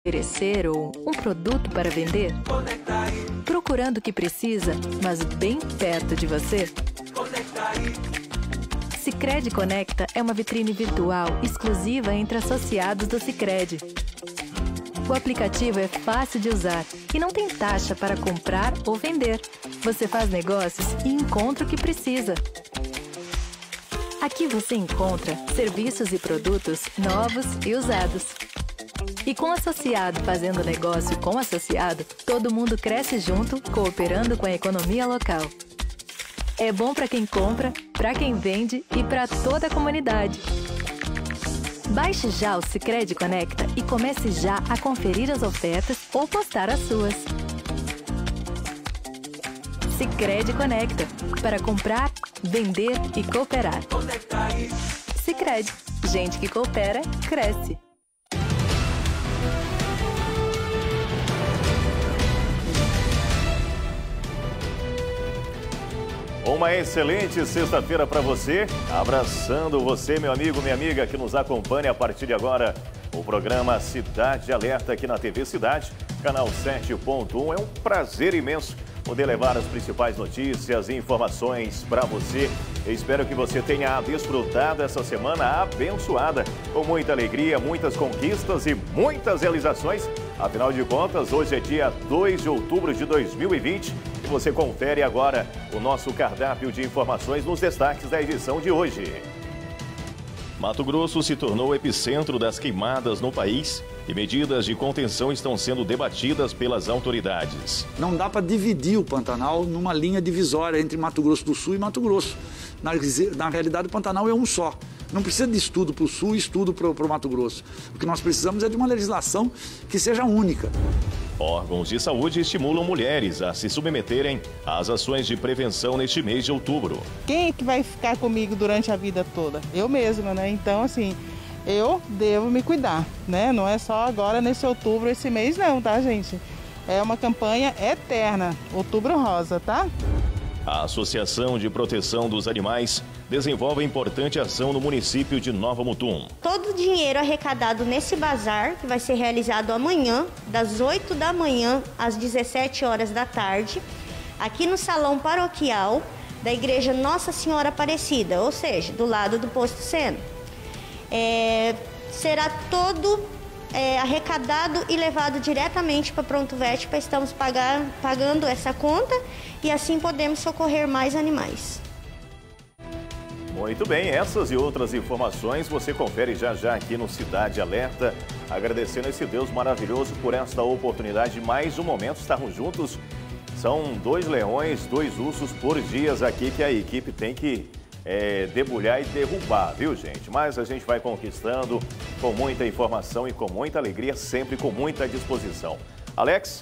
Oferecer ou um produto para vender? Procurando o que precisa, mas bem perto de você? Sicredi Conecta é uma vitrine virtual exclusiva entre associados do Sicredi. O aplicativo é fácil de usar e não tem taxa para comprar ou vender. Você faz negócios e encontra o que precisa. Aqui você encontra serviços e produtos novos e usados. E com associado fazendo negócio com associado, todo mundo cresce junto, cooperando com a economia local. É bom para quem compra, para quem vende e para toda a comunidade. Baixe já o Sicredi Conecta e comece já a conferir as ofertas ou postar as suas. Sicredi Conecta, para comprar, vender e cooperar. Sicredi, gente que coopera, cresce. Uma excelente sexta-feira para você, abraçando você, meu amigo, minha amiga, que nos acompanha a partir de agora. O programa Cidade Alerta aqui na TV Cidade, canal 7.1. É um prazer imenso poder levar as principais notícias e informações para você. Eu espero que você tenha desfrutado essa semana abençoada, com muita alegria, muitas conquistas e muitas realizações. Afinal de contas, hoje é dia 2 de outubro de 2020 e você confere agora o nosso cardápio de informações nos destaques da edição de hoje. Mato Grosso se tornou o epicentro das queimadas no país e medidas de contenção estão sendo debatidas pelas autoridades. Não dá para dividir o Pantanal numa linha divisória entre Mato Grosso do Sul e Mato Grosso. Na realidade, o Pantanal é um só. Não precisa de estudo para o Sul e estudo para o Mato Grosso. O que nós precisamos é de uma legislação que seja única. Órgãos de saúde estimulam mulheres a se submeterem às ações de prevenção neste mês de outubro. Quem é que vai ficar comigo durante a vida toda? Eu mesma, né? Então, assim, eu devo me cuidar, né? Não é só agora nesse outubro, esse mês não, tá, gente? É uma campanha eterna, Outubro Rosa, tá? A Associação de Proteção dos Animais desenvolve importante ação no município de Nova Mutum. Todo o dinheiro arrecadado nesse bazar, que vai ser realizado amanhã, das 8 da manhã às 17 horas da tarde, aqui no Salão Paroquial da Igreja Nossa Senhora Aparecida, ou seja, do lado do Posto Seno. Será todo arrecadado e levado diretamente para Pronto Vet, para estamos pagando essa conta e assim podemos socorrer mais animais. Muito bem, essas e outras informações você confere já já aqui no Cidade Alerta. Agradecendo esse Deus maravilhoso por esta oportunidade de mais um momento estarmos juntos. São 2 leões, 2 ursos por dia aqui que a equipe tem que debulhar e derrubar, viu, gente? Mas a gente vai conquistando com muita informação e com muita alegria, sempre com muita disposição. Alex,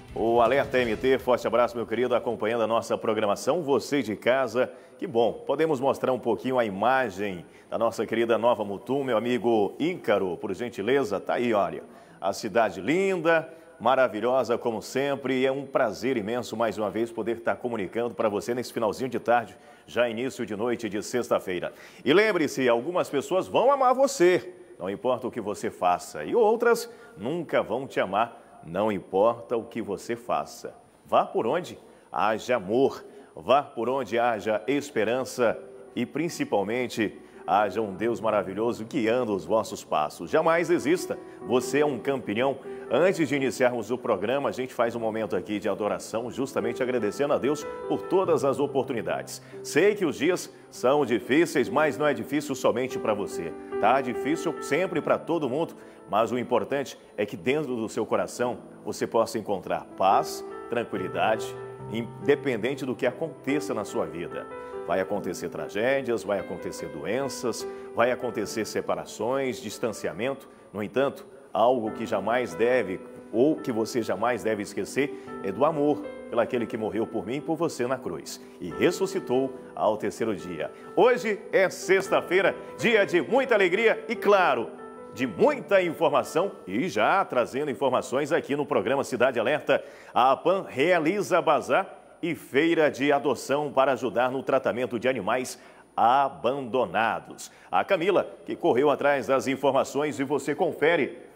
o Alerta MT, forte abraço, meu querido, acompanhando a nossa programação. Você de casa, que bom, podemos mostrar um pouquinho a imagem da nossa querida Nova Mutum, meu amigo Ícaro, por gentileza, tá aí, olha, a cidade linda, maravilhosa como sempre, e é um prazer imenso mais uma vez poder estar comunicando para você nesse finalzinho de tarde, já início de noite de sexta-feira. E lembre-se, algumas pessoas vão amar você, não importa o que você faça, e outras nunca vão te amar, não importa o que você faça. Vá por onde haja amor, vá por onde haja esperança e principalmente haja um Deus maravilhoso guiando os vossos passos. Jamais desista, você é um campeão. Antes de iniciarmos o programa, a gente faz um momento aqui de adoração, justamente agradecendo a Deus por todas as oportunidades. Sei que os dias são difíceis, mas não é difícil somente para você. Tá difícil sempre para todo mundo, mas o importante é que dentro do seu coração você possa encontrar paz, tranquilidade, independente do que aconteça na sua vida. Vai acontecer tragédias, vai acontecer doenças, vai acontecer separações, distanciamento. No entanto, algo que jamais deve, ou que você jamais deve esquecer, é do amor pelaquele que morreu por mim e por você na cruz e ressuscitou ao 3º dia. Hoje é sexta-feira, dia de muita alegria e, claro, de muita informação e já trazendo informações aqui no programa Cidade Alerta. A APAN realiza bazar e feira de adoção para ajudar no tratamento de animais abandonados. A Camila, que correu atrás das informações e você confere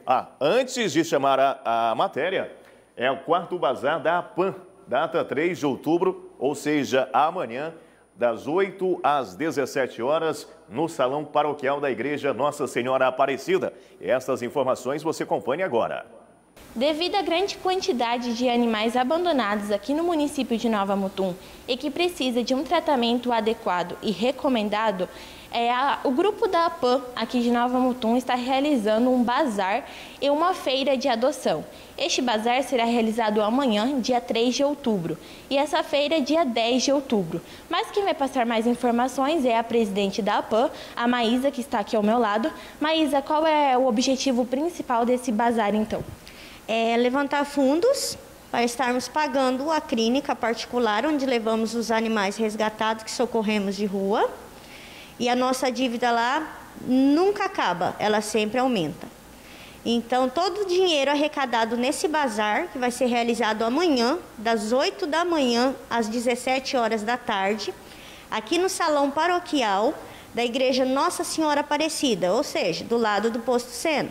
Antes de chamar a matéria, é o 4º Bazar da APAN, data 3 de outubro, ou seja, amanhã, das 8 às 17 horas, no Salão Paroquial da Igreja Nossa Senhora Aparecida. Essas informações você acompanha agora. Devido à grande quantidade de animais abandonados aqui no município de Nova Mutum e que precisa de um tratamento adequado e recomendado, o grupo da APAN aqui de Nova Mutum está realizando um bazar e uma feira de adoção. Este bazar será realizado amanhã, dia 3 de outubro, e essa feira dia 10 de outubro. Mas quem vai passar mais informações é a presidente da APAN, a Maísa, que está aqui ao meu lado. Maísa, qual é o objetivo principal desse bazar, então? É levantar fundos para estarmos pagando a clínica particular, onde levamos os animais resgatados que socorremos de rua. E a nossa dívida lá nunca acaba, ela sempre aumenta. Então, todo o dinheiro arrecadado nesse bazar, que vai ser realizado amanhã, das 8 da manhã às 17 horas da tarde, aqui no Salão Paroquial da Igreja Nossa Senhora Aparecida, ou seja, do lado do Posto Seno.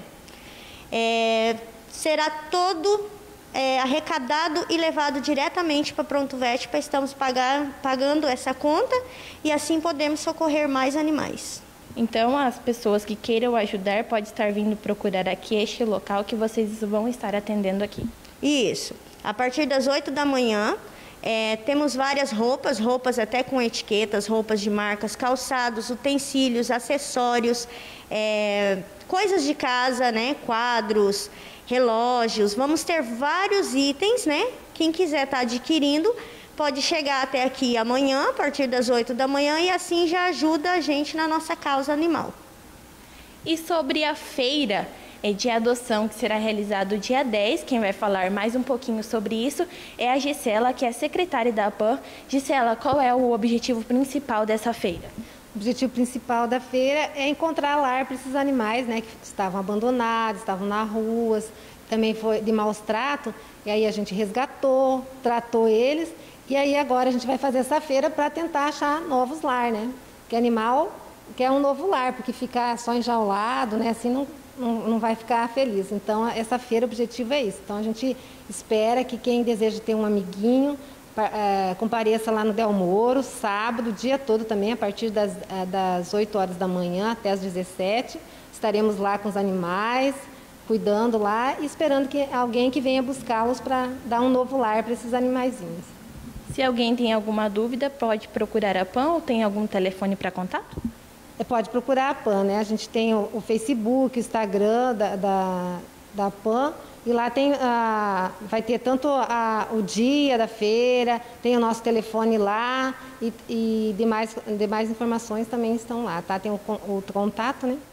Será todo arrecadado e levado diretamente para Pronto Vet, para estamos pagando essa conta e assim podemos socorrer mais animais. Então, as pessoas que queiram ajudar podem estar vindo procurar aqui este local que vocês vão estar atendendo aqui. Isso. A partir das 8 da manhã, temos várias roupas até com etiquetas, roupas de marcas, calçados, utensílios, acessórios, coisas de casa, né? Quadros, relógios. Vamos ter vários itens, né? Quem quiser estar adquirindo pode chegar até aqui amanhã, a partir das 8 da manhã, e assim já ajuda a gente na nossa causa animal. E sobre a feira de adoção que será realizado dia 10, quem vai falar mais um pouquinho sobre isso é a Gisela, que é secretária da APAN. Gisela, qual é o objetivo principal dessa feira? O objetivo principal da feira é encontrar lar para esses animais, né, que estavam abandonados, estavam nas ruas, também foi de maus tratos, e aí a gente resgatou, tratou eles, e aí agora a gente vai fazer essa feira para tentar achar novos lar, né? Que animal quer um novo lar, porque ficar só enjaulado, né, assim não vai ficar feliz. Então, essa feira, o objetivo é isso. Então, a gente espera que quem deseja ter um amiguinho compareça lá no Del Moro, sábado, o dia todo também, a partir das 8 horas da manhã até as 17. Estaremos lá com os animais, cuidando lá e esperando que alguém que venha buscá-los para dar um novo lar para esses animaizinhos. Se alguém tem alguma dúvida, pode procurar a APAN ou tem algum telefone para contato? Pode procurar a APAN, né? A gente tem o Facebook, o Instagram da APAN, e lá vai ter tanto o dia da feira, tem o nosso telefone lá e demais informações também estão lá, tá? Tem o contato, né?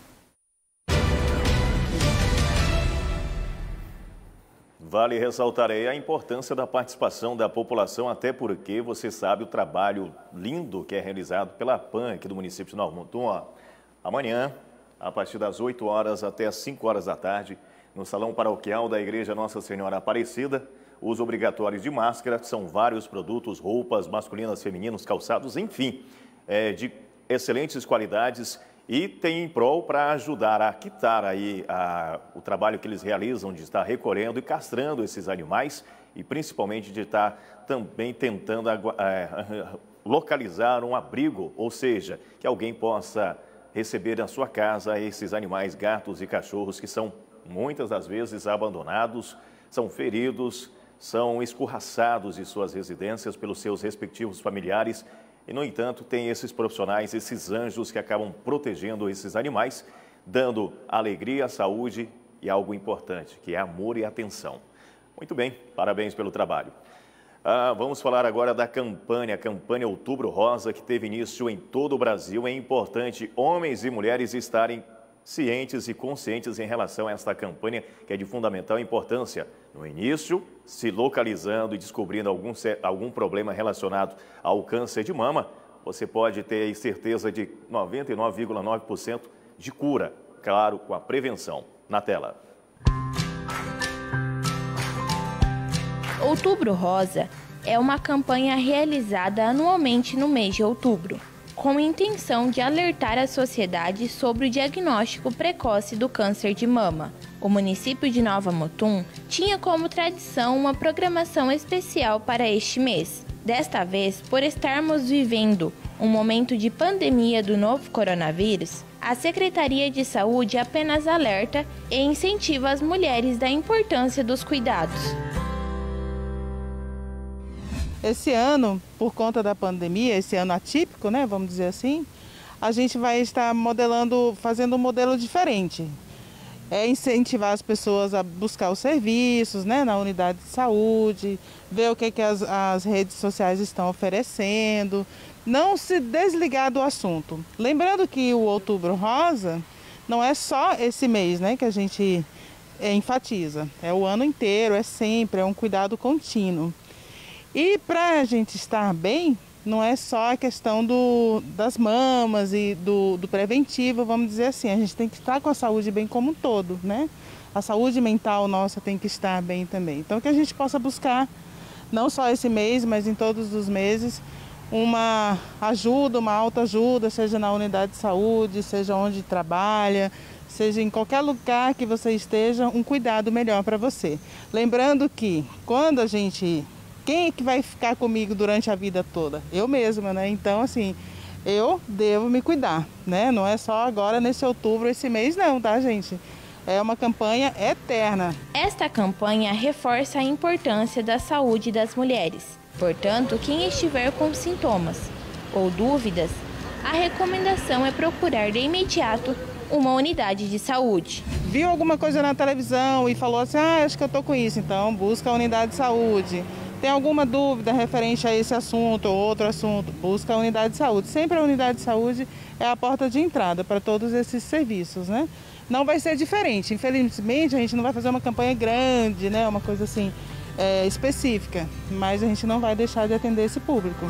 Vale ressaltar aí a importância da participação da população, até porque você sabe o trabalho lindo que é realizado pela APAN aqui do município de Nova Mutum. Amanhã, a partir das 8 horas até as 5 horas da tarde, no Salão Paroquial da Igreja Nossa Senhora Aparecida, uso obrigatório de máscara, são vários produtos, roupas masculinas, femininos, calçados, enfim, de excelentes qualidades. E tem em prol para ajudar a quitar aí o trabalho que eles realizam de estar recolhendo e castrando esses animais e principalmente de estar também tentando localizar um abrigo, ou seja, que alguém possa receber na sua casa esses animais, gatos e cachorros que são muitas das vezes abandonados, são feridos, são escorraçados de suas residências pelos seus respectivos familiares. E, no entanto, tem esses profissionais, esses anjos que acabam protegendo esses animais, dando alegria, saúde e algo importante, que é amor e atenção. Muito bem, parabéns pelo trabalho. Vamos falar agora da campanha, a campanha Outubro Rosa, que teve início em todo o Brasil. É importante homens e mulheres estarem cientes e conscientes em relação a esta campanha, que é de fundamental importância. No início, se localizando e descobrindo algum problema relacionado ao câncer de mama, você pode ter certeza de 99,9% de cura, claro, com a prevenção. Na tela. Outubro Rosa é uma campanha realizada anualmente no mês de outubro. com a intenção de alertar a sociedade sobre o diagnóstico precoce do câncer de mama. O município de Nova Mutum tinha como tradição uma programação especial para este mês. Desta vez, por estarmos vivendo um momento de pandemia do novo coronavírus, a Secretaria de Saúde apenas alerta e incentiva as mulheres da importância dos cuidados. Esse ano, por conta da pandemia, esse ano atípico, né, vamos dizer assim, a gente vai estar fazendo um modelo diferente. É incentivar as pessoas a buscar os serviços, né, na unidade de saúde, ver o que as redes sociais estão oferecendo, não se desligar do assunto. Lembrando que o Outubro Rosa não é só esse mês, né, que a gente enfatiza, é o ano inteiro, é sempre, é um cuidado contínuo. E para a gente estar bem, não é só a questão das mamas e do preventivo, vamos dizer assim. A gente tem que estar com a saúde bem como um todo, né? A saúde mental nossa tem que estar bem também. Então, que a gente possa buscar, não só esse mês, mas em todos os meses, uma ajuda, uma autoajuda, seja na unidade de saúde, seja onde trabalha, seja em qualquer lugar que você esteja, um cuidado melhor para você. Lembrando que quando a gente... Quem é que vai ficar comigo durante a vida toda? Eu mesma, né? Então, assim, eu devo me cuidar, né? Não é só agora, nesse outubro, esse mês não, tá, gente? É uma campanha eterna. Esta campanha reforça a importância da saúde das mulheres. Portanto, quem estiver com sintomas ou dúvidas, a recomendação é procurar de imediato uma unidade de saúde. Viu alguma coisa na televisão e falou assim, acho que eu tô com isso, então busca a unidade de saúde. Tem alguma dúvida referente a esse assunto ou outro assunto, busca a unidade de saúde. Sempre a unidade de saúde é a porta de entrada para todos esses serviços, né? Não vai ser diferente. Infelizmente, a gente não vai fazer uma campanha grande, né? Uma coisa assim, específica, mas a gente não vai deixar de atender esse público.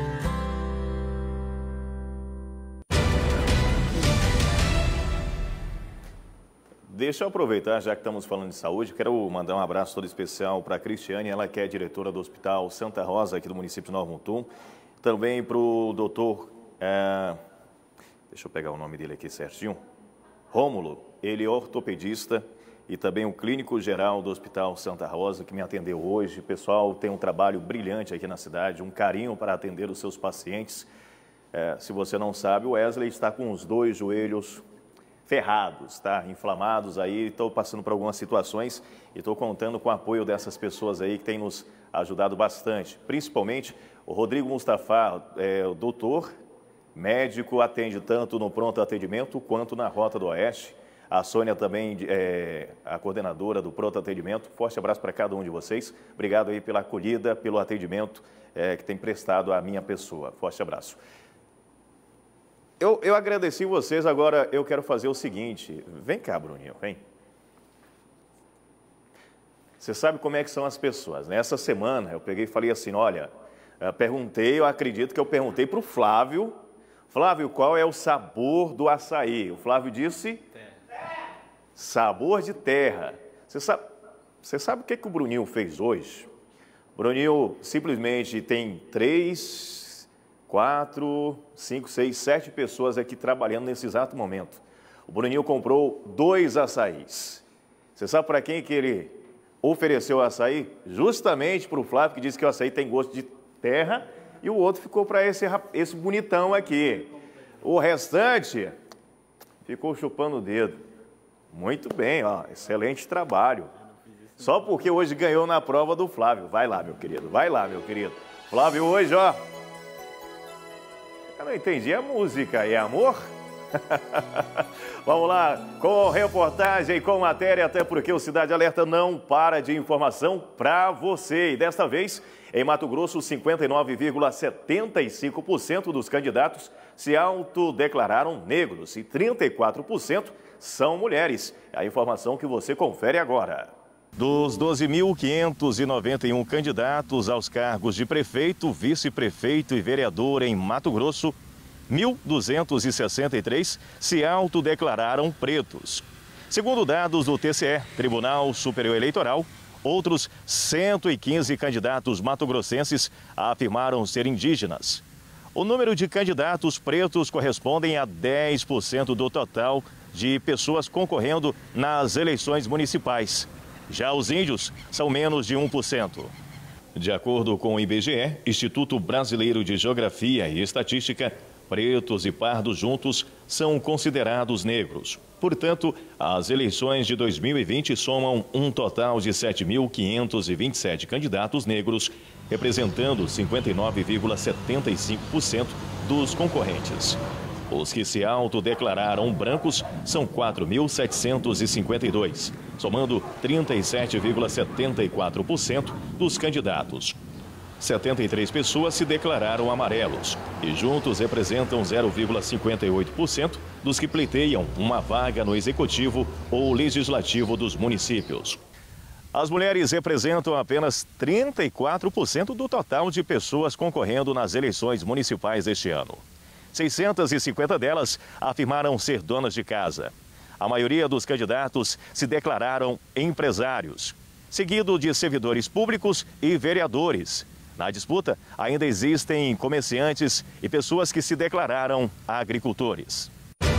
Deixa eu aproveitar, já que estamos falando de saúde, quero mandar um abraço todo especial para a Cristiane, ela que é diretora do Hospital Santa Rosa, aqui do município de Nova Mutum. Também para o doutor, deixa eu pegar o nome dele aqui certinho, Rômulo, ele é ortopedista e também o clínico geral do Hospital Santa Rosa, que me atendeu hoje. O pessoal tem um trabalho brilhante aqui na cidade, um carinho para atender os seus pacientes. Se você não sabe, o Wesley está com os 2 joelhos ferrados, tá? Inflamados aí, estou passando por algumas situações e estou contando com o apoio dessas pessoas aí que têm nos ajudado bastante, principalmente o Rodrigo Mustafa, o doutor, médico, atende tanto no pronto atendimento quanto na Rota do Oeste, a Sônia também, a coordenadora do pronto atendimento. Forte abraço para cada um de vocês, obrigado aí pela acolhida, pelo atendimento que tem prestado à minha pessoa, forte abraço. Eu agradeci vocês, agora eu quero fazer o seguinte. Vem cá, Bruninho, vem. Você sabe como é que são as pessoas, né? Essa semana eu peguei e falei assim, olha, eu acredito que eu perguntei para o Flávio. Flávio, qual é o sabor do açaí? O Flávio disse? Terra. Sabor de terra. Você sabe o que o Bruninho fez hoje? O Bruninho simplesmente tem 3... 4, 5, 6, 7 pessoas aqui trabalhando nesse exato momento. O Bruninho comprou 2 açaís. Você sabe para quem que ele ofereceu o açaí? Justamente para o Flávio, que disse que o açaí tem gosto de terra, e o outro ficou para esse bonitão aqui. O restante ficou chupando o dedo. Muito bem, ó, excelente trabalho. Só porque hoje ganhou na prova do Flávio. Vai lá, meu querido, vai lá, meu querido. Flávio hoje, ó. Eu não entendi a música, é amor? Vamos lá, com reportagem, com matéria, até porque o Cidade Alerta não para de informação para você. E desta vez, em Mato Grosso, 59,75% dos candidatos se autodeclararam negros e 34% são mulheres. É a informação que você confere agora. Dos 12.591 candidatos aos cargos de prefeito, vice-prefeito e vereador em Mato Grosso, 1.263 se autodeclararam pretos. Segundo dados do TCE, Tribunal Superior Eleitoral, outros 115 candidatos matogrossenses afirmaram ser indígenas. O número de candidatos pretos correspondem a 10% do total de pessoas concorrendo nas eleições municipais. Já os índios são menos de 1%. De acordo com o IBGE, Instituto Brasileiro de Geografia e Estatística, pretos e pardos juntos são considerados negros. Portanto, as eleições de 2020 somam um total de 7.527 candidatos negros, representando 59,75% dos concorrentes. Os que se autodeclararam brancos são 4.752, somando 37,74% dos candidatos. 73 pessoas se declararam amarelos e juntos representam 0,58% dos que pleiteiam uma vaga no executivo ou legislativo dos municípios. As mulheres representam apenas 34% do total de pessoas concorrendo nas eleições municipais deste ano. 650 delas afirmaram ser donas de casa. A maioria dos candidatos se declararam empresários, seguido de servidores públicos e vereadores. Na disputa, ainda existem comerciantes e pessoas que se declararam agricultores.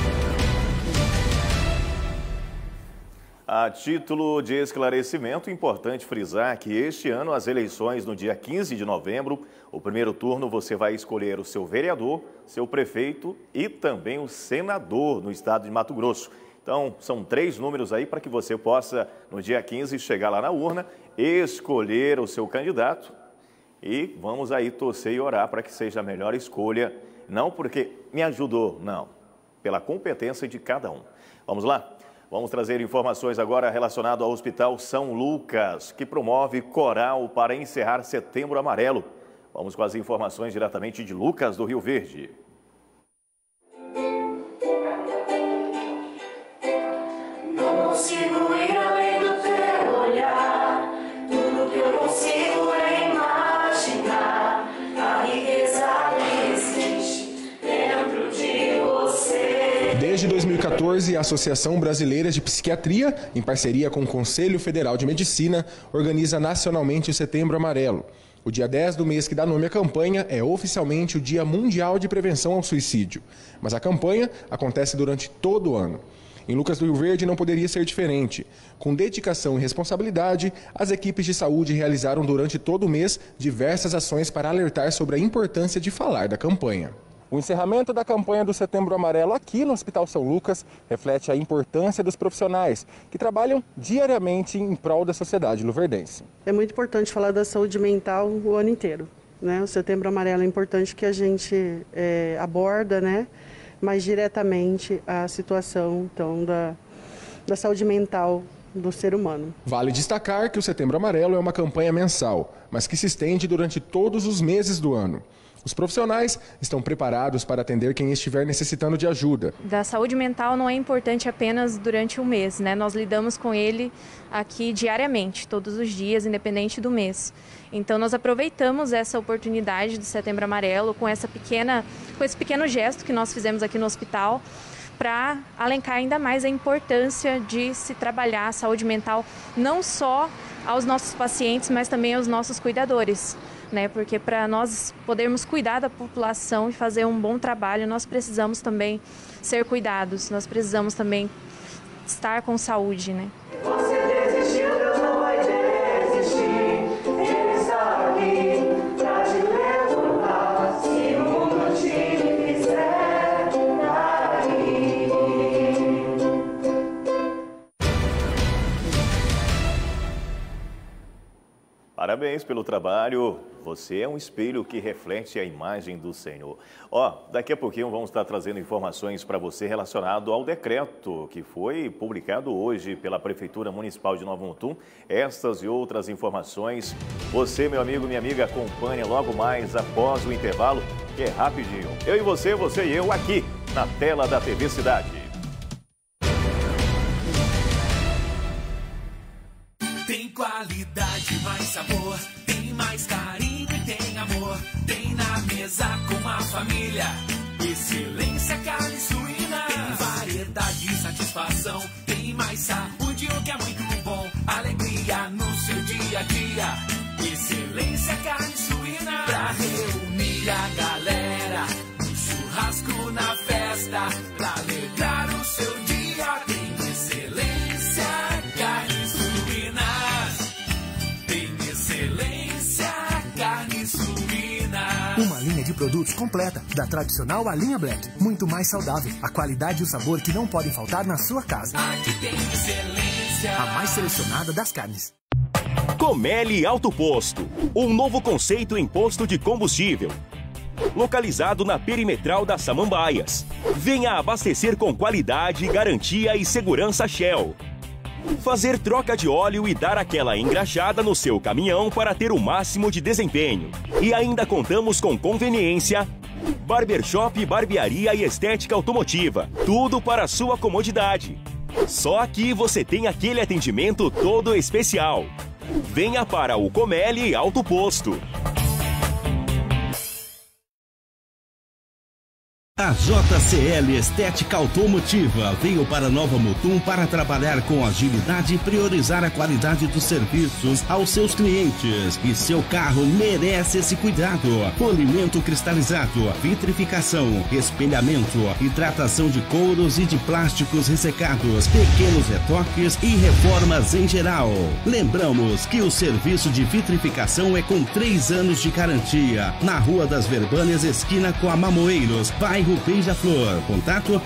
A título de esclarecimento, importante frisar que este ano as eleições no dia 15 de novembro, o primeiro turno você vai escolher o seu vereador, seu prefeito e também o senador no estado de Mato Grosso. Então, são 3 números aí para que você possa, no dia 15, chegar lá na urna, escolher o seu candidato. E vamos aí torcer e orar para que seja a melhor escolha, não porque me ajudou, não, pela competência de cada um. Vamos lá? Vamos trazer informações agora relacionadas ao Hospital São Lucas, que promove coral para encerrar Setembro Amarelo. Vamos com as informações diretamente de Lucas, do Rio Verde. Não consigo ir além do teu olhar, tudo que eu consigo é imaginar a riqueza que existe dentro de você. Desde 2014, a Associação Brasileira de Psiquiatria, em parceria com o Conselho Federal de Medicina, organiza nacionalmente o Setembro Amarelo. O dia 10 do mês que dá nome à campanha é oficialmente o Dia Mundial de Prevenção ao Suicídio. Mas a campanha acontece durante todo o ano. Em Lucas do Rio Verde não poderia ser diferente. Com dedicação e responsabilidade, as equipes de saúde realizaram durante todo o mês diversas ações para alertar sobre a importância de falar da campanha. O encerramento da campanha do Setembro Amarelo aqui no Hospital São Lucas reflete a importância dos profissionais que trabalham diariamente em prol da sociedade luverdense. É muito importante falar da saúde mental o ano inteiro, né? O Setembro Amarelo é importante que a gente aborda, né, mais diretamente a situação então, da saúde mental do ser humano. Vale destacar que o Setembro Amarelo é uma campanha mensal, mas que se estende durante todos os meses do ano. Os profissionais estão preparados para atender quem estiver necessitando de ajuda. Da saúde mental não é importante apenas durante o mês, né? Nós lidamos com ele aqui diariamente, todos os dias, independente do mês. Então nós aproveitamos essa oportunidade do Setembro Amarelo com esse pequeno gesto que nós fizemos aqui no hospital para alencar ainda mais a importância de se trabalhar a saúde mental não só aos nossos pacientes, mas também aos nossos cuidadores. Porque para nós podermos cuidar da população e fazer um bom trabalho, nós precisamos também ser cuidados, nós precisamos também estar com saúde, né? Você desistiu, Deus não vai desistir, Ele está aqui para te levantar, se o mundo te quiser daí. Parabéns pelo trabalho. Você é um espelho que reflete a imagem do Senhor. Daqui a pouquinho vamos estar trazendo informações para você relacionado ao decreto que foi publicado hoje pela Prefeitura Municipal de Nova Mutum. Estas e outras informações, você, meu amigo, minha amiga, acompanha logo mais após o intervalo, que é rapidinho. Eu e você e eu aqui na tela da TV Cidade. Tem qualidade, mais sabor, tem mais carinho e tem amor. Tem na mesa com a família, excelência, carne suína. Tem variedade e satisfação, tem mais saúde, o que é muito bom. Alegria no seu dia a dia, Excelência Carne Suína. Pra reunir a galera no churrasco, na festa, pra alegrar o seu dia. Tem Excelência Carne Suína. Tem Excelência Carne Suína. Uma linha de produtos completa, da tradicional à linha Black. Muito mais saudável. A qualidade e o sabor que não podem faltar na sua casa. Aqui tem Excelência. A mais selecionada das carnes. Comelli Alto Posto, um novo conceito em posto de combustível. Localizado na perimetral das Samambaias. Venha abastecer com qualidade, garantia e segurança Shell. Fazer troca de óleo e dar aquela engraxada no seu caminhão para ter o máximo de desempenho. E ainda contamos com conveniência, barbershop, barbearia e estética automotiva. Tudo para a sua comodidade. Só aqui você tem aquele atendimento todo especial. Venha para o Comelli Alto Posto. A JCL Estética Automotiva veio para Nova Mutum para trabalhar com agilidade e priorizar a qualidade dos serviços aos seus clientes. E seu carro merece esse cuidado. Polimento cristalizado, vitrificação, espelhamento, hidratação de couros e de plásticos ressecados, pequenos retoques e reformas em geral. Lembramos que o serviço de vitrificação é com 3 anos de garantia. Na Rua das Verbâneas, esquina com a Mamoeiros, bairro Beija-Flor. Contato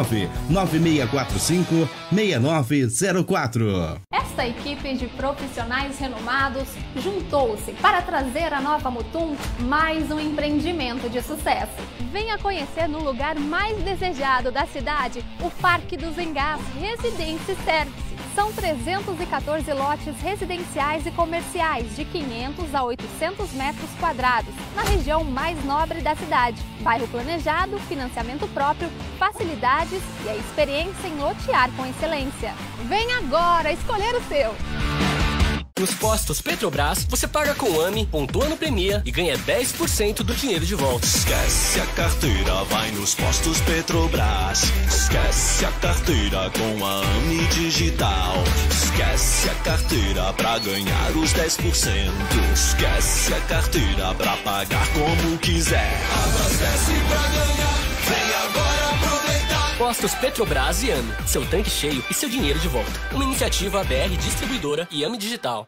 99645-6904. Esta equipe de profissionais renomados juntou-se para trazer à Nova Mutum mais um empreendimento de sucesso. Venha conhecer no lugar mais desejado da cidade, o Parque dos Engás Residência Service. São 314 lotes residenciais e comerciais de 500 a 800 metros quadrados, na região mais nobre da cidade. Bairro planejado, financiamento próprio, facilidades e a experiência em lotear com excelência. Venha agora escolher o seu! Nos postos Petrobras, você paga com AMI, pontua no Premia e ganha 10% do dinheiro de volta. Esquece a carteira, vai nos postos Petrobras. Esquece a carteira com a AMI Digital. Esquece a carteira pra ganhar os 10%. Esquece a carteira pra pagar como quiser. Abastece pra ganhar, vem agora aproveitar. Postos Petrobras e AMI, seu tanque cheio e seu dinheiro de volta. Uma iniciativa BR Distribuidora e AMI Digital.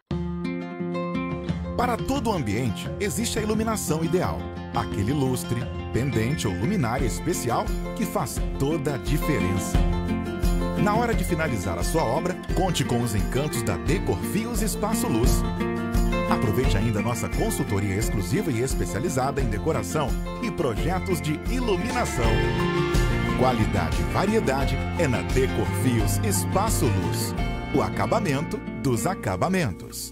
Para todo o ambiente, existe a iluminação ideal. Aquele lustre, pendente ou luminária especial que faz toda a diferença. Na hora de finalizar a sua obra, conte com os encantos da Decor Fios Espaço Luz. Aproveite ainda nossa consultoria exclusiva e especializada em decoração e projetos de iluminação. Qualidade e variedade é na Decor Fios Espaço Luz. O acabamento dos acabamentos.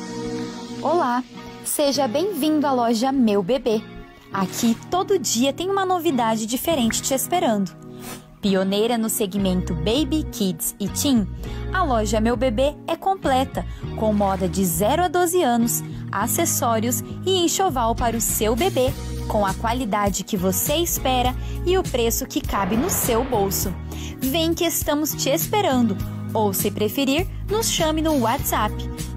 Olá, seja bem-vindo à loja Meu Bebê. Aqui todo dia tem uma novidade diferente te esperando. Pioneira no segmento Baby, Kids e Teen, a loja Meu Bebê é completa, com moda de 0 a 12 anos, acessórios e enxoval para o seu bebê, com a qualidade que você espera e o preço que cabe no seu bolso. Vem que estamos te esperando, ou se preferir, nos chame no WhatsApp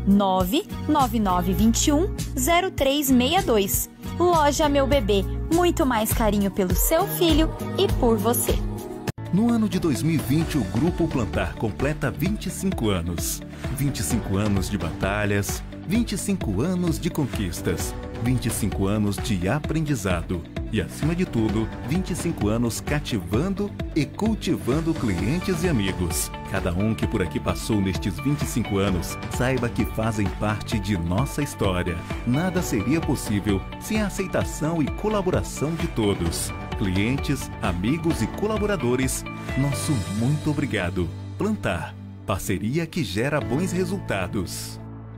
99921-0362. Loja Meu Bebê, muito mais carinho pelo seu filho e por você. No ano de 2020, o Grupo Plantar completa 25 anos. 25 anos de batalhas, 25 anos de conquistas, 25 anos de aprendizado e, acima de tudo, 25 anos cativando e cultivando clientes e amigos. Cada um que por aqui passou nestes 25 anos, saiba que fazem parte de nossa história. Nada seria possível sem a aceitação e colaboração de todos. Clientes, amigos e colaboradores, nosso muito obrigado. Plantar, parceria que gera bons resultados.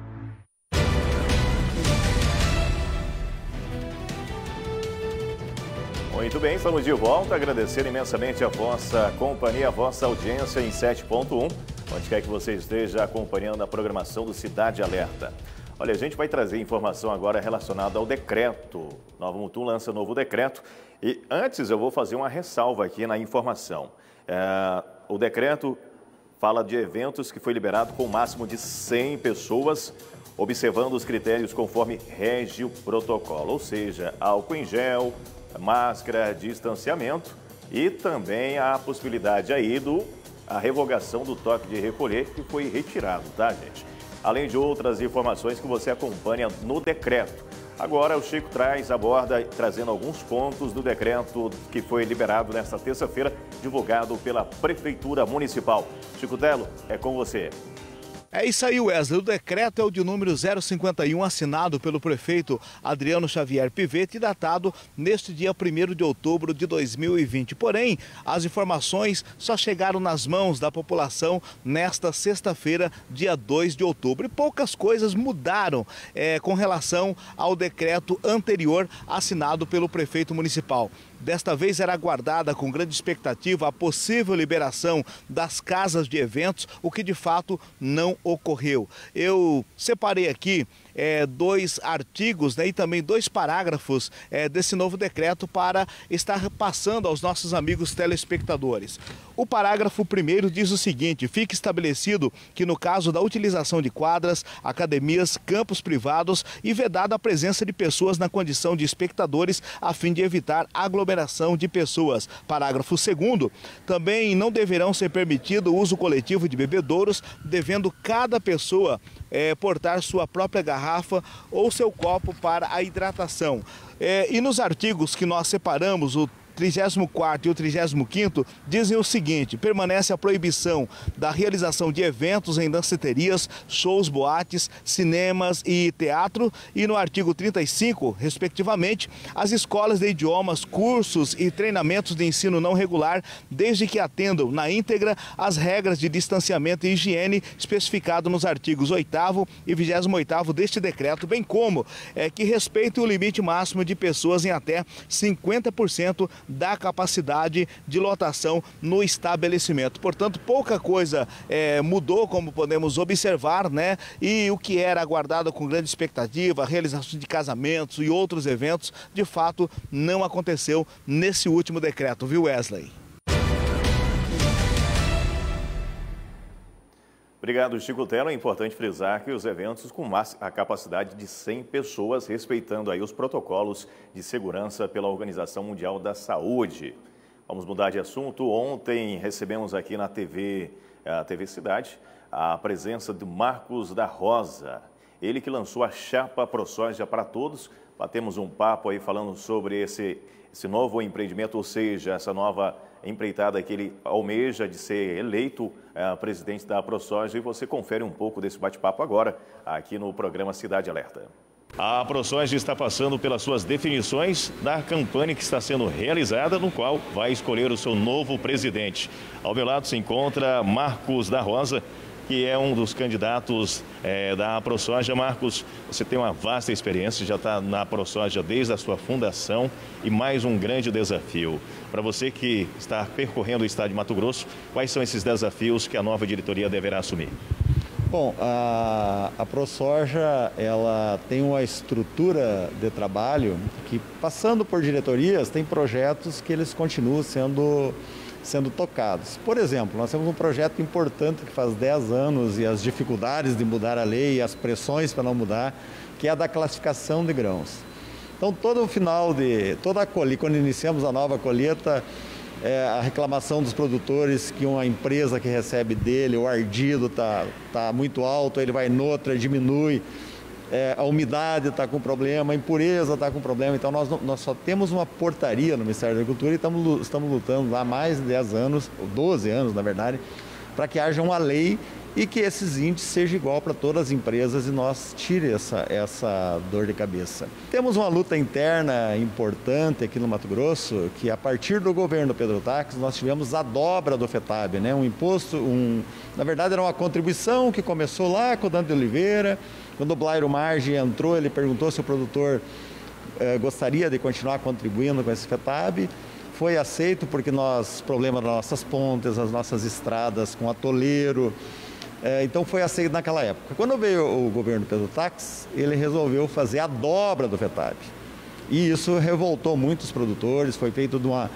Muito bem, estamos de volta. Agradecer imensamente a vossa companhia, a vossa audiência em 7.1, onde quer que você esteja acompanhando a programação do Cidade Alerta. Olha, a gente vai trazer informação agora relacionada ao decreto. Nova Mutum lança novo decreto e antes eu vou fazer uma ressalva aqui na informação. O decreto fala de eventos que foi liberado com o máximo de 100 pessoas observando os critérios conforme rege o protocolo, ou seja, álcool em gel, máscara, distanciamento e também a possibilidade aí a revogação do toque de recolher que foi retirado, tá, gente? Além de outras informações que você acompanha no decreto. Agora o Chico aborda trazendo alguns pontos do decreto que foi liberado nesta terça-feira, divulgado pela Prefeitura Municipal. Chico Telo, é com você. É isso aí, Wesley. O decreto é o de número 051, assinado pelo prefeito Adriano Xavier Pivetti, datado neste dia 1º de outubro de 2020. Porém, as informações só chegaram nas mãos da população nesta sexta-feira, dia 2 de outubro. E poucas coisas mudaram com relação ao decreto anterior assinado pelo prefeito municipal. Desta vez era aguardada com grande expectativa a possível liberação das casas de eventos, o que de fato não ocorreu. Eu separei aqui 2 artigos, né, e também 2 parágrafos desse novo decreto para estar passando aos nossos amigos telespectadores. O parágrafo 1º diz o seguinte: fica estabelecido que no caso da utilização de quadras, academias, campos privados e vedada a presença de pessoas na condição de espectadores a fim de evitar aglomeração de pessoas. Parágrafo 2º, também não deverão ser permitido o uso coletivo de bebedouros, devendo cada pessoa portar sua própria garrafa ou seu copo para a hidratação. E nos artigos que nós separamos, o 34º e o 35º dizem o seguinte: permanece a proibição da realização de eventos em danceterias, shows, boates, cinemas e teatro. E no artigo 35, respectivamente, as escolas de idiomas, cursos e treinamentos de ensino não regular, desde que atendam na íntegra as regras de distanciamento e higiene especificado nos artigos 8º e 28º deste decreto, bem como que respeitem o limite máximo de pessoas em até 50% da capacidade de lotação no estabelecimento. Portanto, pouca coisa mudou, como podemos observar, né? E o que era aguardado com grande expectativa, a realização de casamentos e outros eventos, de fato, não aconteceu nesse último decreto, viu, Wesley? Obrigado, Chico Telo. É importante frisar que os eventos com a capacidade de 100 pessoas, respeitando aí os protocolos de segurança pela Organização Mundial da Saúde. Vamos mudar de assunto. Ontem recebemos aqui na TV Cidade, a presença do Marcos da Rosa. Ele que lançou a chapa ProSoja para Todos. Batemos um papo aí falando sobre esse novo empreendimento, ou seja, essa nova empreitada que ele almeja de ser eleito presidente da ProSoja, e você confere um pouco desse bate-papo agora aqui no programa Cidade Alerta. A ProSoja está passando pelas suas definições da campanha que está sendo realizada, no qual vai escolher o seu novo presidente. Ao meu lado se encontra Marcos da Rosa, que é um dos candidatos da ProSoja. Marcos, você tem uma vasta experiência, já está na ProSoja desde a sua fundação, e mais um grande desafio. Para você que está percorrendo o estado de Mato Grosso, quais são esses desafios que a nova diretoria deverá assumir? Bom, a ProSoja, ela tem uma estrutura de trabalho que, passando por diretorias, tem projetos que eles continuam sendo tocados. Por exemplo, nós temos um projeto importante que faz 10 anos, e as dificuldades de mudar a lei, as pressões para não mudar, que é a da classificação de grãos. Então, todo o final toda a colheita, quando iniciamos a nova colheita, a reclamação dos produtores que uma empresa que recebe dele, o ardido está muito alto, ele vai noutra, diminui, a umidade está com problema, a impureza está com problema. Então nós só temos uma portaria no Ministério da Agricultura e estamos lutando há mais de 10 anos, ou 12 anos na verdade, para que haja uma lei e que esses índices sejam igual para todas as empresas e nós tire essa dor de cabeça. Temos uma luta interna importante aqui no Mato Grosso, que a partir do governo Pedro Taques nós tivemos a dobra do FETAB, né? Um imposto, na verdade era uma contribuição que começou lá com o Dante de Oliveira. Quando o Blairo Marge entrou, ele perguntou se o produtor gostaria de continuar contribuindo com esse FETAB. Foi aceito porque problema das nossas pontes, as nossas estradas com atoleiro, então foi aceito naquela época. Quando veio o governo Pedro Taques, ele resolveu fazer a dobra do FETAB. E isso revoltou muitos produtores, foi feito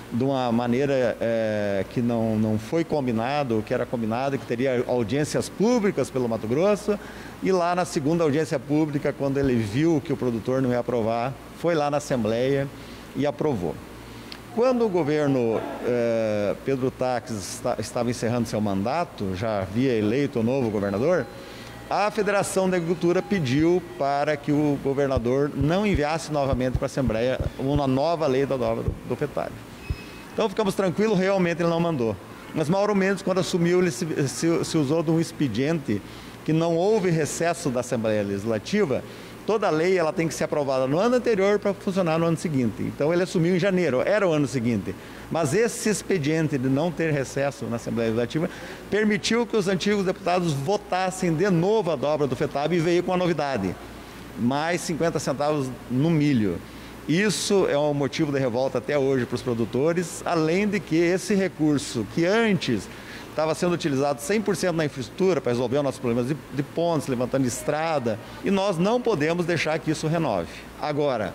de uma maneira que não foi combinado, que era combinado, que teria audiências públicas pelo Mato Grosso. E lá na segunda audiência pública, quando ele viu que o produtor não ia aprovar, foi lá na Assembleia e aprovou. Quando o governo Pedro Táxis estava encerrando seu mandato, já havia eleito o novo governador, a Federação da Agricultura pediu para que o governador não enviasse novamente para a Assembleia uma nova lei da dobra do FETAB. Então ficamos tranquilos, realmente ele não mandou. Mas Mauro Mendes, quando assumiu, ele se usou de um expediente que não houve recesso da Assembleia Legislativa. Toda lei ela tem que ser aprovada no ano anterior para funcionar no ano seguinte. Então ele assumiu em janeiro, era o ano seguinte. Mas esse expediente de não ter recesso na Assembleia Legislativa permitiu que os antigos deputados votassem de novo a dobra do FETAB e veio com a novidade, mais 50 centavos no milho. Isso é um motivo de revolta até hoje para os produtores, além de que esse recurso que antes estava sendo utilizado 100% na infraestrutura para resolver os nossos problemas de pontes, levantando estrada, e nós não podemos deixar que isso renove. Agora,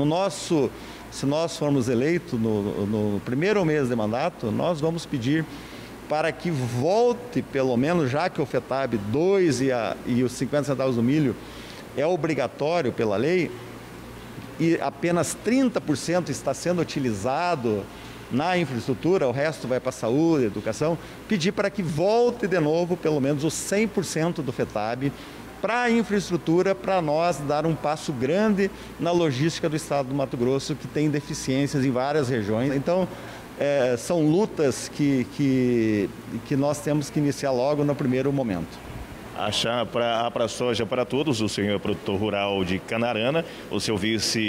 se nós formos eleitos no primeiro mês de mandato, nós vamos pedir para que volte, pelo menos, já que o FETAB 2 e os 50 centavos do milho é obrigatório pela lei, e apenas 30% está sendo utilizado na infraestrutura, o resto vai para a saúde, educação, pedir para que volte de novo pelo menos os 100% do FETAB para a infraestrutura, para nós dar um passo grande na logística do estado do Mato Grosso, que tem deficiências em várias regiões. Então, são lutas que nós temos que iniciar logo no primeiro momento. A chapa ApraSoja para Todos, o senhor produtor rural de Canarana, o seu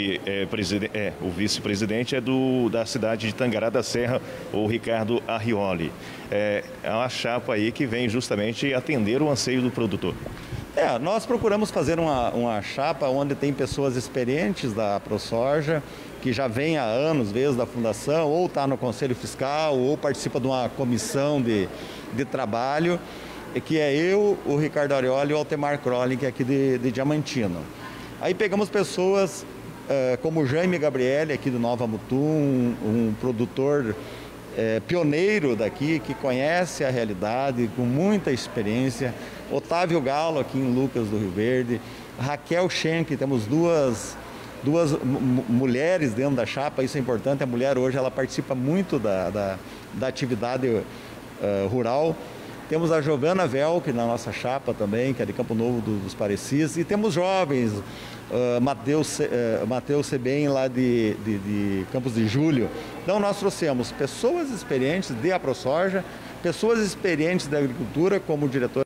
o vice-presidente é da cidade de Tangará da Serra, o Ricardo Arrioli. É uma chapa aí que vem justamente atender o anseio do produtor. Nós procuramos fazer uma chapa onde tem pessoas experientes da ApraSoja, que já vem há anos, desde a fundação, ou está no Conselho Fiscal, ou participa de uma comissão de trabalho, que é eu, o Ricardo Arrioli e o Altemar Crolling, que é aqui de Diamantino. Aí pegamos pessoas como o Jaime Gabriele, aqui do Nova Mutum, um produtor pioneiro daqui, que conhece a realidade, com muita experiência. Otávio Galo, aqui em Lucas do Rio Verde. Raquel Schenck, temos duas mulheres dentro da chapa, isso é importante. A mulher hoje ela participa muito da atividade rural. Temos a Giovana Velk na nossa chapa também, que é de Campo Novo dos Parecis. E temos jovens, Matheus Sebem lá de Campos de Julho. Então nós trouxemos pessoas experientes de ApraSoja, pessoas experientes da agricultura como diretor.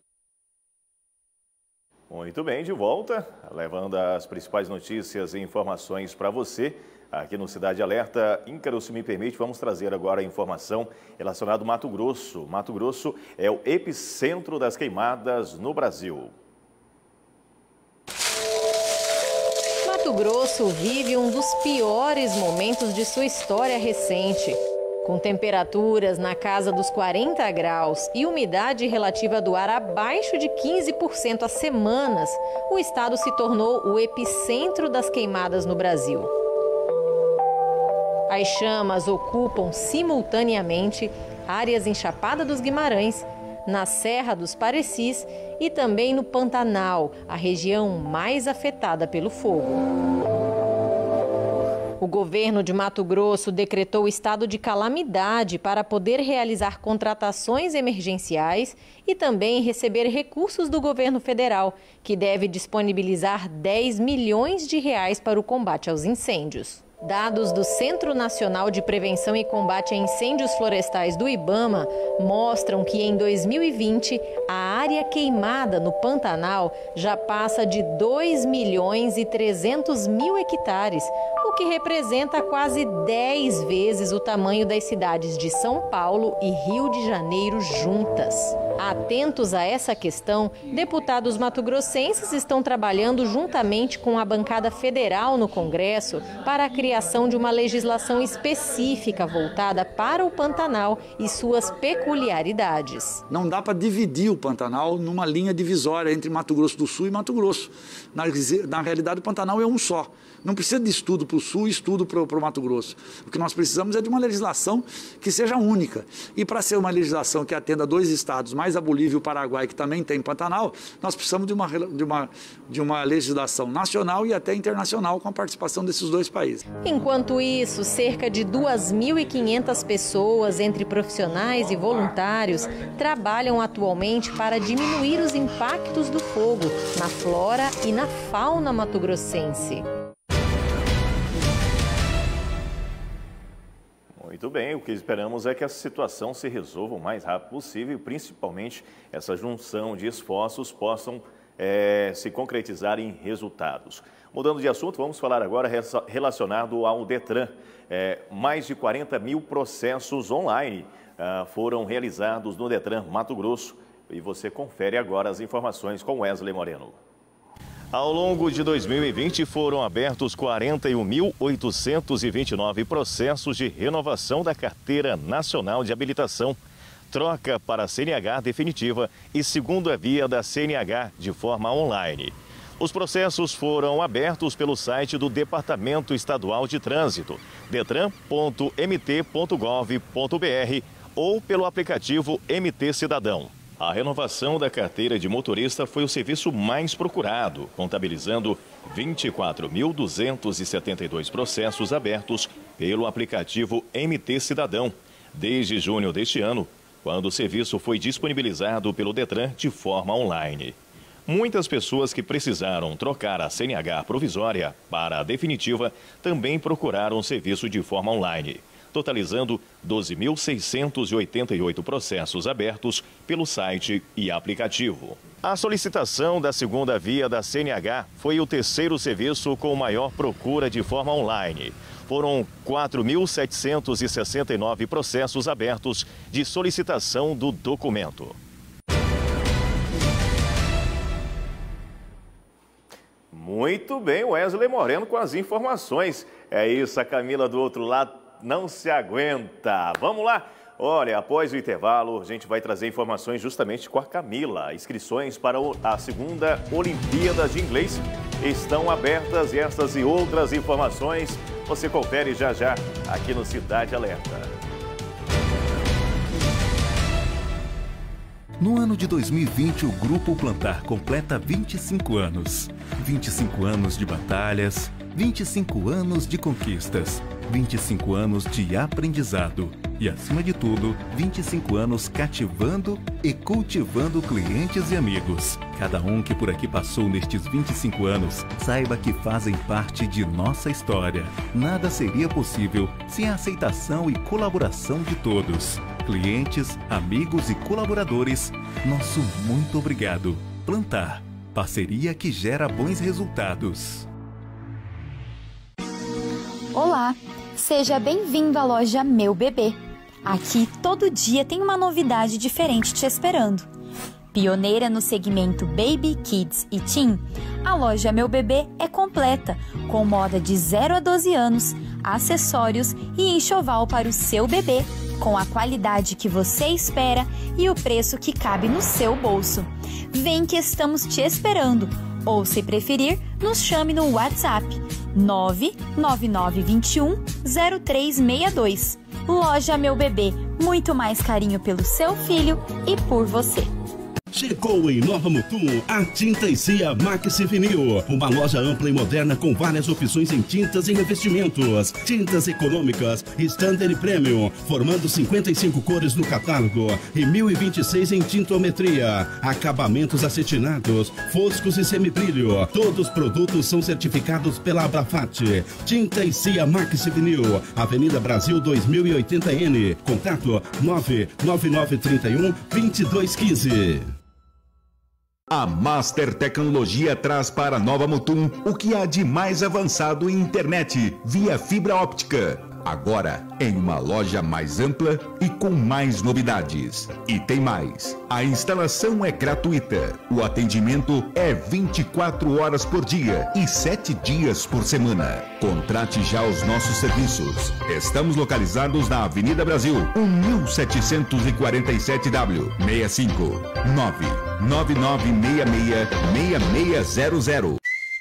Muito bem, de volta, levando as principais notícias e informações para você. Aqui no Cidade Alerta, Ícaro, se me permite, vamos trazer agora a informação relacionada ao Mato Grosso. Mato Grosso é o epicentro das queimadas no Brasil. Mato Grosso vive um dos piores momentos de sua história recente. Com temperaturas na casa dos 40 graus e umidade relativa do ar abaixo de 15% há semanas, o estado se tornou o epicentro das queimadas no Brasil. As chamas ocupam simultaneamente áreas em Chapada dos Guimarães, na Serra dos Parecis e também no Pantanal, a região mais afetada pelo fogo. O governo de Mato Grosso decretou estado de calamidade para poder realizar contratações emergenciais e também receber recursos do governo federal, que deve disponibilizar 10 milhões de reais para o combate aos incêndios. Dados do Centro Nacional de Prevenção e Combate a Incêndios Florestais do IBAMA mostram que em 2020 a área queimada no Pantanal já passa de 2.300.000 hectares, o que representa quase 10 vezes o tamanho das cidades de São Paulo e Rio de Janeiro juntas. Atentos a essa questão, deputados mato-grossenses estão trabalhando juntamente com a bancada federal no Congresso para a criação de uma legislação específica voltada para o Pantanal e suas peculiaridades. Não dá para dividir o Pantanal numa linha divisória entre Mato Grosso do Sul e Mato Grosso. Na realidade, o Pantanal é um só. Não precisa de estudo para o Sul e estudo para o Mato Grosso. O que nós precisamos é de uma legislação que seja única. E para ser uma legislação que atenda 2 estados, mais a Bolívia e o Paraguai, que também tem Pantanal, nós precisamos de uma legislação nacional e até internacional com a participação desses 2 países. Enquanto isso, cerca de 2.500 pessoas, entre profissionais e voluntários, trabalham atualmente para diminuir os impactos do fogo na flora e na fauna mato-grossense. Muito bem, o que esperamos é que a situação se resolva o mais rápido possível e principalmente essa junção de esforços possam se concretizar em resultados. Mudando de assunto, vamos falar agora relacionado ao Detran. Mais de 40 mil processos online foram realizados no Detran Mato Grosso e você confere agora as informações com Wesley Moreno. Ao longo de 2020, foram abertos 41.829 processos de renovação da Carteira Nacional de Habilitação, troca para a CNH definitiva e segunda via da CNH de forma online. Os processos foram abertos pelo site do Departamento Estadual de Trânsito, detran.mt.gov.br ou pelo aplicativo MT Cidadão. A renovação da carteira de motorista foi o serviço mais procurado, contabilizando 24.272 processos abertos pelo aplicativo MT Cidadão, desde junho deste ano, quando o serviço foi disponibilizado pelo Detran de forma online. Muitas pessoas que precisaram trocar a CNH provisória para a definitiva também procuraram o serviço de forma online, totalizando 12.688 processos abertos pelo site e aplicativo. A solicitação da segunda via da CNH foi o terceiro serviço com maior procura de forma online. Foram 4.769 processos abertos de solicitação do documento. Muito bem, Wesley Moreno com as informações. É isso, a Camila do outro lado não se aguenta. Vamos lá? Olha, após o intervalo, a gente vai trazer informações justamente com a Camila. Inscrições para a segunda Olimpíada de Inglês estão abertas e essas e outras informações você confere já já aqui no Cidade Alerta. No ano de 2020, o Grupo Plantar completa 25 anos. 25 anos de batalhas, 25 anos de conquistas, 25 anos de aprendizado e, acima de tudo, 25 anos cativando e cultivando clientes e amigos. Cada um que por aqui passou nestes 25 anos, saiba que fazem parte de nossa história. Nada seria possível sem a aceitação e colaboração de todos. Clientes, amigos e colaboradores, nosso muito obrigado. Plantar, parceria que gera bons resultados. Olá, seja bem-vindo à loja Meu Bebê. Aqui todo dia tem uma novidade diferente te esperando. Pioneira no segmento Baby, Kids e Teen, a loja Meu Bebê é completa, com moda de 0 a 12 anos, acessórios e enxoval para o seu bebê, com a qualidade que você espera e o preço que cabe no seu bolso. Vem que estamos te esperando, ou se preferir, nos chame no WhatsApp 99921 0362. Loja Meu Bebê, muito mais carinho pelo seu filho e por você. Chegou em Nova Mutum a Tinta e Cia Maxi Vinil, uma loja ampla e moderna com várias opções em tintas e revestimentos, tintas econômicas, standard e premium, formando 55 cores no catálogo e 1026 em tintometria, acabamentos acetinados, foscos e semibrilho. Todos os produtos são certificados pela Abrafat. Tinta e Cia Maxi Vinil, Avenida Brasil 2080N, contato 99931 2215. A Master Tecnologia traz para Nova Mutum o que há de mais avançado em internet via fibra óptica. Agora em uma loja mais ampla e com mais novidades. E tem mais. A instalação é gratuita. O atendimento é 24 horas por dia e 7 dias por semana. Contrate já os nossos serviços. Estamos localizados na Avenida Brasil, 1747W, 65 999666600.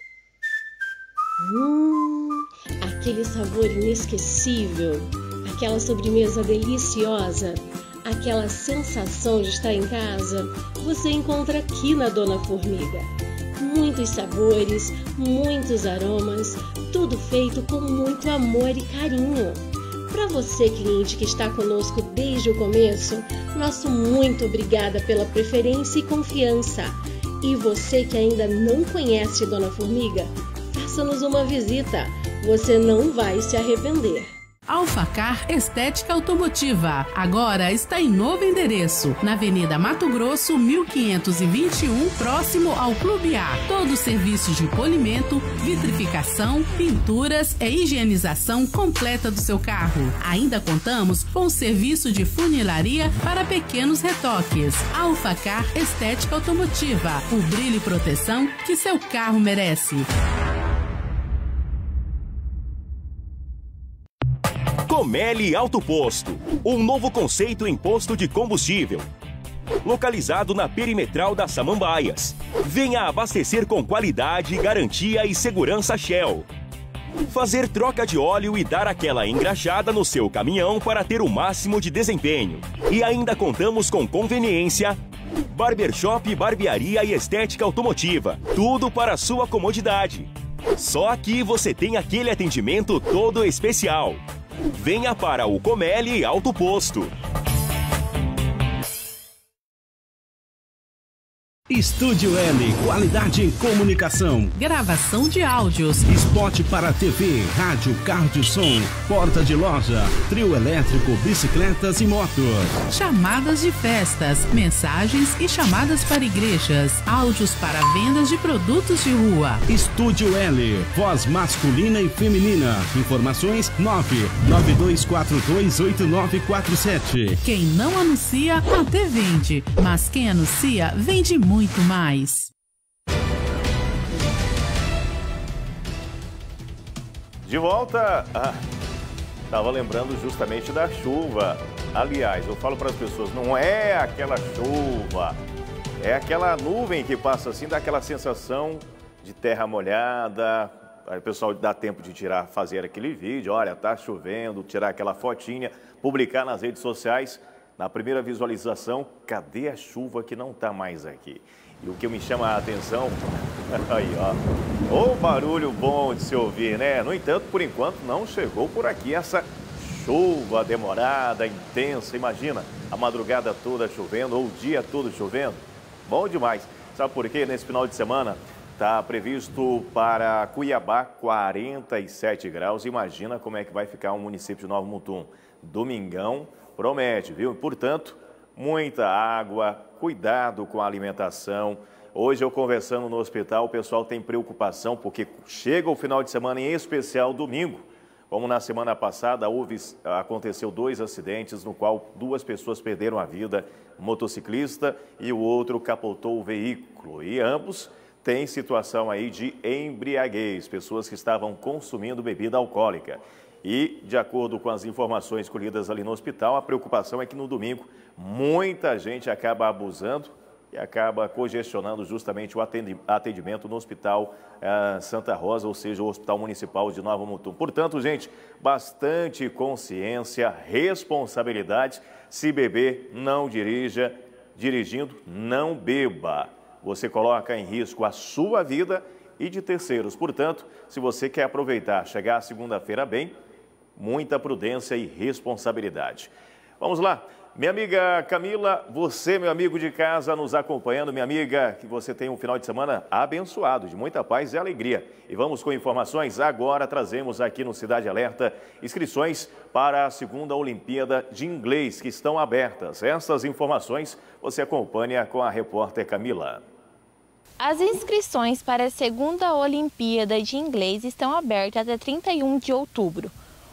Aquele sabor inesquecível, aquela sobremesa deliciosa, aquela sensação de estar em casa, você encontra aqui na Dona Formiga. Muitos sabores, muitos aromas, tudo feito com muito amor e carinho. Para você, cliente que está conosco desde o começo, nosso muito obrigada pela preferência e confiança. E você que ainda não conhece Dona Formiga, faça-nos uma visita. Você não vai se arrepender. Alfacar Estética Automotiva, agora está em novo endereço, na Avenida Mato Grosso, 1521, próximo ao Clube A. Todos os serviços de polimento, vitrificação, pinturas e higienização completa do seu carro. Ainda contamos com o serviço de funilaria para pequenos retoques. Alfacar Estética Automotiva, o brilho e proteção que seu carro merece. Comelli Alto Posto, um novo conceito em posto de combustível. Localizado na perimetral das Samambaias. Venha abastecer com qualidade, garantia e segurança Shell. Fazer troca de óleo e dar aquela engraxada no seu caminhão para ter o máximo de desempenho. E ainda contamos com conveniência, barbershop, barbearia e estética automotiva. Tudo para a sua comodidade. Só aqui você tem aquele atendimento todo especial. Venha para o Comelli Alto Posto. Estúdio L, qualidade em comunicação. Gravação de áudios. Spot para TV, rádio, carro de som, porta de loja, trio elétrico, bicicletas e motos. Chamadas de festas, mensagens e chamadas para igrejas. Áudios para vendas de produtos de rua. Estúdio L, voz masculina e feminina. Informações 992428947. Quem não anuncia, até vende. Mas quem anuncia, vende muito mais. De volta, estava lembrando justamente da chuva. Aliás, eu falo para as pessoas, não é aquela chuva, é aquela nuvem que passa assim, dá aquela sensação de terra molhada. Aí o pessoal dá tempo de tirar, fazer aquele vídeo, olha, tá chovendo, tirar aquela fotinha, publicar nas redes sociais. Na primeira visualização, cadê a chuva que não está mais aqui? E o que me chama a atenção, aí ó, o barulho bom de se ouvir, né? No entanto, por enquanto, não chegou por aqui essa chuva demorada, intensa. Imagina, a madrugada toda chovendo ou o dia todo chovendo. Bom demais. Sabe por quê? Nesse final de semana está previsto para Cuiabá 47 graus. Imagina como é que vai ficar o município de Nova Mutum. Domingão promete, viu? Portanto, muita água, cuidado com a alimentação. Hoje eu conversando no hospital, o pessoal tem preocupação porque chega o final de semana, em especial domingo. Como na semana passada aconteceu 2 acidentes no qual 2 pessoas perderam a vida, um motociclista e o outro capotou o veículo. E ambos têm situação aí de embriaguez, pessoas que estavam consumindo bebida alcoólica. E, de acordo com as informações colhidas ali no hospital, a preocupação é que no domingo muita gente acaba abusando e acaba congestionando justamente o atendimento no Hospital Santa Rosa, ou seja, o Hospital Municipal de Nova Mutum. Portanto, gente, bastante consciência, responsabilidade. Se beber, não dirija. Dirigindo, não beba. Você coloca em risco a sua vida e de terceiros. Portanto, se você quer aproveitar, chegar a segunda-feira bem, muita prudência e responsabilidade. Vamos lá. Minha amiga Camila, você, meu amigo de casa, nos acompanhando. Minha amiga, que você tenha um final de semana abençoado, de muita paz e alegria. E vamos com informações. Agora trazemos aqui no Cidade Alerta inscrições para a 2ª Olimpíada de Inglês, que estão abertas. Essas informações você acompanha com a repórter Camila. As inscrições para a 2ª Olimpíada de Inglês estão abertas até 31 de outubro.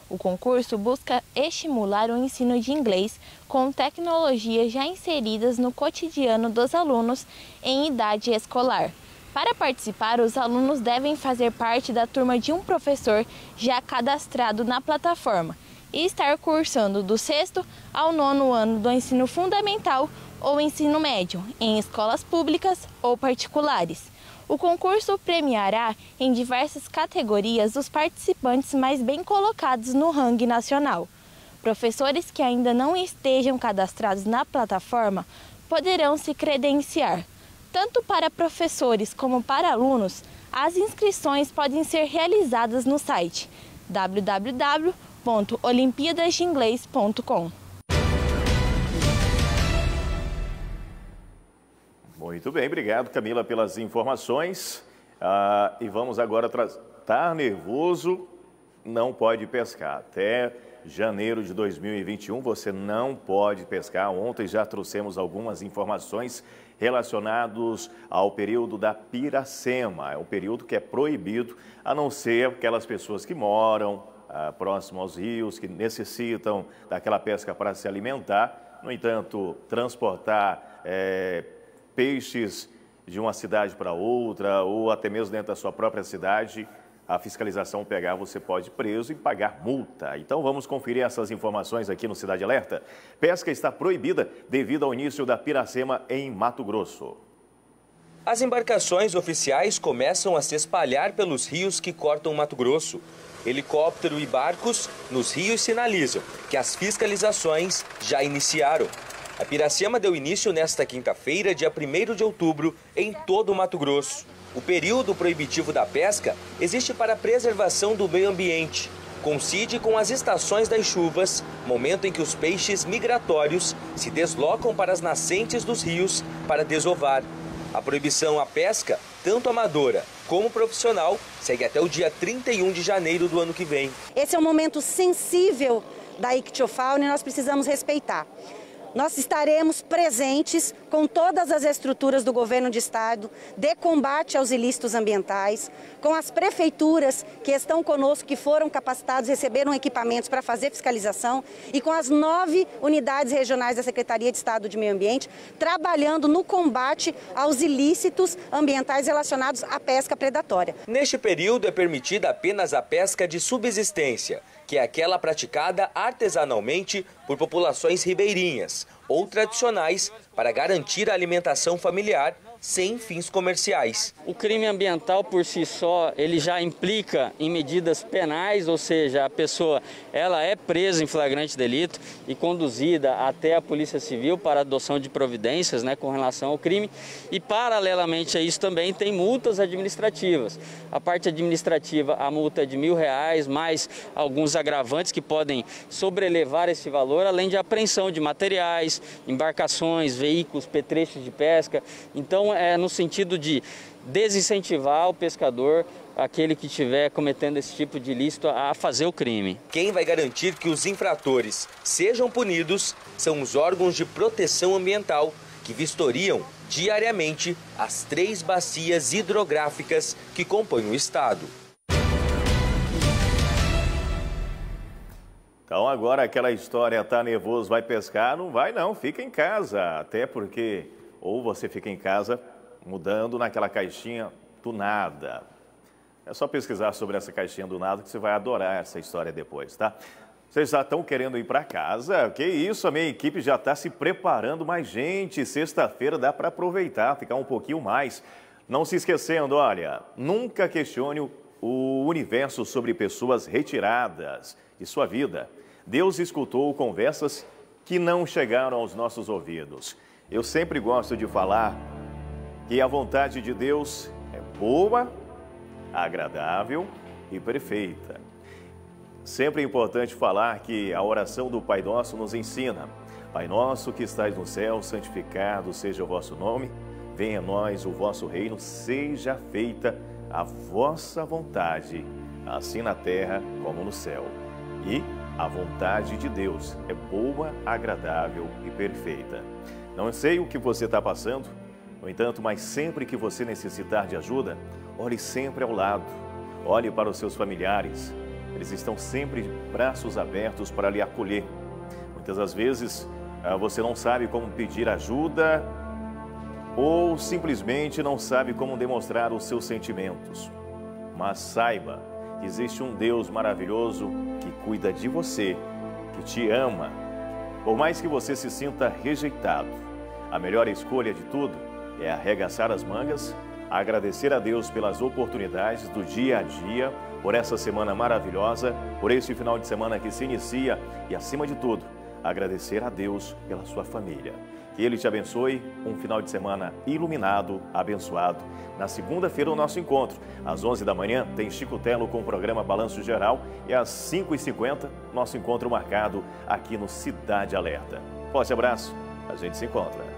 O concurso busca estimular o ensino de inglês com tecnologias já inseridas no cotidiano dos alunos em idade escolar. Para participar, os alunos devem fazer parte da turma de um professor já cadastrado na plataforma e estar cursando do 6º ao 9º ano do ensino fundamental ou ensino médio, em escolas públicas ou particulares. O concurso premiará em diversas categorias os participantes mais bem colocados no ranking nacional. Professores que ainda não estejam cadastrados na plataforma poderão se credenciar. Tanto para professores como para alunos, as inscrições podem ser realizadas no site www.olimpiadasdeinglês.com. Muito bem, obrigado, Camila, pelas informações. E vamos agora estar nervoso, não pode pescar. Até janeiro de 2021 você não pode pescar. Ontem já trouxemos algumas informações relacionadas ao período da Piracema. É um período que é proibido, a não ser aquelas pessoas que moram próximo aos rios, que necessitam daquela pesca para se alimentar. No entanto, transportar peixes de uma cidade para outra ou até mesmo dentro da sua própria cidade, a fiscalização pegar, você pode ir preso e pagar multa. Então vamos conferir essas informações aqui no Cidade Alerta. Pesca está proibida devido ao início da Piracema em Mato Grosso. As embarcações oficiais começam a se espalhar pelos rios que cortam Mato Grosso. Helicóptero e barcos nos rios sinalizam que as fiscalizações já iniciaram. A Piracema deu início nesta quinta-feira, dia 1º de outubro, em todo o Mato Grosso. O período proibitivo da pesca existe para a preservação do meio ambiente. Coincide com as estações das chuvas, momento em que os peixes migratórios se deslocam para as nascentes dos rios para desovar. A proibição à pesca, tanto amadora como profissional, segue até o dia 31 de janeiro do ano que vem. Esse é um momento sensível da ictiofauna e nós precisamos respeitar. Nós estaremos presentes com todas as estruturas do governo de estado de combate aos ilícitos ambientais, com as prefeituras que estão conosco, que foram capacitados, receberam equipamentos para fazer fiscalização e com as 9 unidades regionais da Secretaria de Estado de Meio Ambiente, trabalhando no combate aos ilícitos ambientais relacionados à pesca predatória. Neste período é permitida apenas a pesca de subsistência, que é aquela praticada artesanalmente por populações ribeirinhas ou tradicionais para garantir a alimentação familiar sem fins comerciais. O crime ambiental por si só, ele já implica em medidas penais, ou seja, a pessoa ela é presa em flagrante delito e conduzida até a Polícia Civil para adoção de providências, com relação ao crime. E paralelamente a isso também tem multas administrativas. A parte administrativa, a multa é de R$1.000, mais alguns agravantes que podem sobrelevar esse valor, além de apreensão de materiais, embarcações, veículos, petrechos de pesca. Então, é no sentido de desincentivar o pescador, aquele que estiver cometendo esse tipo de ilícito, a fazer o crime. Quem vai garantir que os infratores sejam punidos são os órgãos de proteção ambiental, que vistoriam diariamente as 3 bacias hidrográficas que compõem o estado. Então agora aquela história, tá nervoso, vai pescar? Não vai não, fica em casa, até porque ou você fica em casa mudando naquela caixinha do nada. É só pesquisar sobre essa caixinha do nada que você vai adorar essa história depois, tá? Vocês já estão querendo ir para casa? Que isso, a minha equipe já está se preparando, mas gente, sexta-feira dá para aproveitar, ficar um pouquinho mais. Não se esquecendo, olha, nunca questione o universo sobre pessoas retiradas de sua vida. Deus escutou conversas que não chegaram aos nossos ouvidos. Eu sempre gosto de falar que a vontade de Deus é boa, agradável e perfeita. Sempre é importante falar que a oração do Pai Nosso nos ensina: Pai nosso que estais no céu, santificado seja o vosso nome, venha a nós o vosso reino, seja feita a vossa vontade, assim na terra como no céu. E a vontade de Deus é boa, agradável e perfeita. Não sei o que você está passando, no entanto, mas sempre que você necessitar de ajuda, olhe sempre ao lado, olhe para os seus familiares. eles estão sempre de braços abertos para lhe acolher. Muitas das vezes você não sabe como pedir ajuda ou simplesmente não sabe como demonstrar os seus sentimentos. Mas saiba que existe um Deus maravilhoso que cuida de você, que te ama. Por mais que você se sinta rejeitado, a melhor escolha de tudo é arregaçar as mangas, agradecer a Deus pelas oportunidades do dia a dia, por essa semana maravilhosa, por esse final de semana que se inicia e, acima de tudo, agradecer a Deus pela sua família. Que Ele te abençoe, um final de semana iluminado, abençoado. Na segunda-feira, o nosso encontro. Às 11 da manhã, tem Chico Telo com o programa Balanço Geral e às 5h50, nosso encontro marcado aqui no Cidade Alerta. Forte abraço, a gente se encontra.